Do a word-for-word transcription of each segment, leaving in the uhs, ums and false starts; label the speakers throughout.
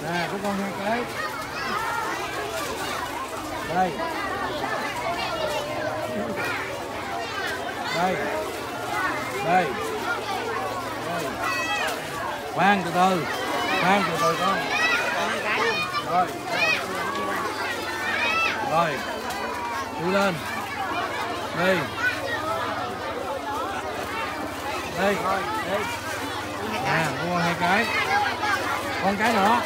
Speaker 1: À, của con hai cái. Đây. Đây. Đây. Đây. Khoan từ từ. Khoan từ từ con. Rồi. Rồi. Đi lên. Đi. Đây. Đây. À, mua hai cái. Con cái nữa.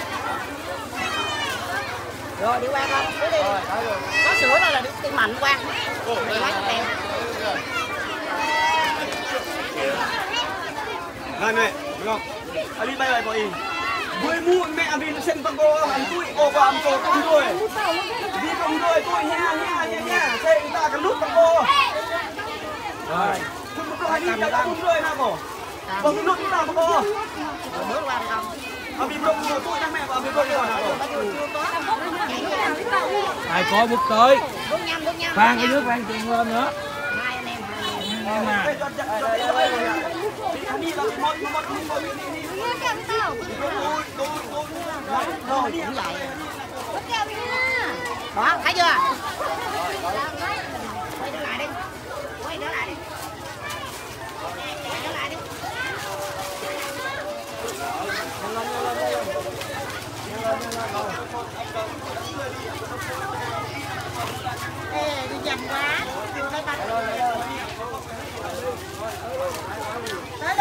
Speaker 2: Rồi đi qua con, cứ đi. Có sữa rồi là đi, đi mạnh qua. Mày lấy cái
Speaker 3: Này mẹ, đúng không? Ali bay bay boy. Gue mu mẹ abin sen pago ăn tui ô qua ăn cô không rồi. Đi không rồi tôi nha nha nha nha. Xe người ta cần nút pago.
Speaker 1: Rồi.
Speaker 3: Không có hai đi ta không rồi nào bộ. Không nút ta pago.
Speaker 2: bước qua không.
Speaker 3: Abin không rồi tôi đang mẹ vào abin không rồi nào bộ.
Speaker 1: Ai có bước tới.
Speaker 2: Bước nhanh, bước nhanh.
Speaker 1: Phan cái nước phan tiền lên nữa.
Speaker 2: Hai anh em.
Speaker 1: Em à.
Speaker 3: Đi là một một một một đi đi. Tôi tôi tôi. Rồi đi vậy.
Speaker 2: Đó, thấy chưa? Quay trở lại đi. Quay trở lại đi. Quay trở lại đi. Ê, đi nhanh quá. Tới